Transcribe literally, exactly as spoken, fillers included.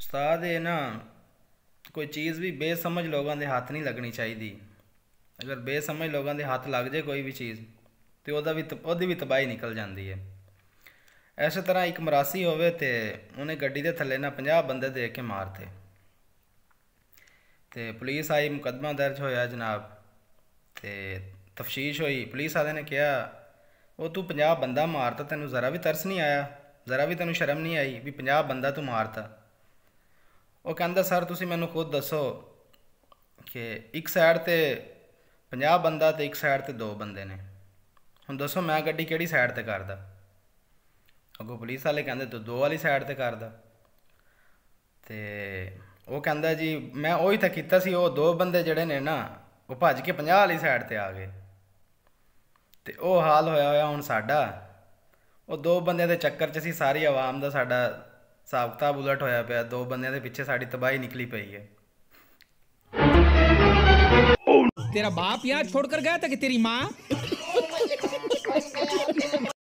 ਉਸਤਾਦ ਇਹ ਨਾ ਕੋਈ ਚੀਜ਼ ਵੀ ਬੇਸਮਝ ਲੋਕਾਂ ਦੇ ਹੱਥ ਨਹੀਂ ਲੱਗਣੀ ਚਾਹੀਦੀ। ਅਗਰ ਬੇਸਮਝ ਲੋਕਾਂ ਦੇ ਹੱਥ ਲੱਗ ਜੇ ਕੋਈ ਵੀ ਚੀਜ਼ ਤੇ ਉਹਦਾ ਵੀ ਉਹਦੀ ਵੀ ਤਬਾਹੀ ਨਿਕਲ ਜਾਂਦੀ ਹੈ। ਇਸੇ ਤਰ੍ਹਾਂ ਇੱਕ ਮਰਾਸੀ ਹੋਵੇ ਤੇ ਉਹਨੇ ਗੱਡੀ ਦੇ ਥੱਲੇ ਨਾ ਪੰਜਾਹ ਬੰਦੇ ਦੇਖ ਕੇ ਮਾਰਤੇ ਤੇ ਪੁਲਿਸ ਆਈ, ਮੁਕੱਦਮਾ ਦਰਜ ਹੋਇਆ ਜਨਾਬ ਤੇ ਤਫਤੀਸ਼ ਹੋਈ। ਪੁਲਿਸ ਵਾਲੇ ਨੇ ਕਿਹਾ ਉਹ ਤੂੰ ਪੰਜਾਹ ਬੰਦਾ ਮਾਰਤਾ, ਤੈਨੂੰ ਜ਼ਰਾ ਵੀ ਤਰਸ ਨਹੀਂ ਆਇਆ, ਜ਼ਰਾ ਵੀ ਤੈਨੂੰ ਸ਼ਰਮ ਨਹੀਂ ਆਈ ਵੀ ਪੰਜਾਹ ਬੰਦਾ ਤੂੰ ਮਾਰਤਾ? ਉਹ ਕਹਿੰਦਾ ਸਰ ਤੁਸੀਂ ਮੈਨੂੰ ਖੁਦ ਦੱਸੋ ਕਿ ਇੱਕ ਸਾਈਡ ਤੇ ਪੰਜਾਹ ਬੰਦਾ ਤੇ ਇੱਕ ਸਾਈਡ ਤੇ ਦੋ ਬੰਦੇ ਨੇ, ਹੁਣ ਦੱਸੋ ਮੈਂ ਗੱਡੀ ਕਿਹੜੀ ਸਾਈਡ ਤੇ ਕਰਦਾ? ਅੱਗੋਂ ਪੁਲਿਸ ਵਾਲੇ ਕਹਿੰਦੇ ਤੂੰ ਦੋ ਵਾਲੀ ਸਾਈਡ ਤੇ ਕਰਦਾ। ਤੇ ਉਹ ਕਹਿੰਦਾ ਜੀ ਮੈਂ ਉਹੀ ਤਾਂ ਕੀਤਾ ਸੀ, ਉਹ ਦੋ ਬੰਦੇ ਜਿਹੜੇ ਨੇ ਨਾ ਉਹ ਭੱਜ ਕੇ ਪੰਜਾਹ ਵਾਲੀ ਸਾਈਡ ਤੇ ਆ ਗਏ ਤੇ ਉਹ ਹਾਲ ਹੋਇਆ ਹੋਇਆ ਹੁਣ ਸਾਡਾ। ਉਹ ਦੋ ਬੰਦਿਆਂ ਦੇ ਚੱਕਰ 'ਚ ਅਸੀਂ ਸਾਰੀ ਆਵਾਮ ਦਾ ਸਾਡਾ ਹਿਸਾਬ ਕਿਤਾਬ ਉਲਟ ਹੋਇਆ ਪਿਆ, ਦੋ ਬੰਦਿਆਂ ਦੇ ਪਿੱਛੇ ਸਾਡੀ ਤਬਾਹੀ ਨਿਕਲੀ ਪਈ ਹੈ। तेरा बाप यहाँ छोड़कर गया था कि तेरी माँ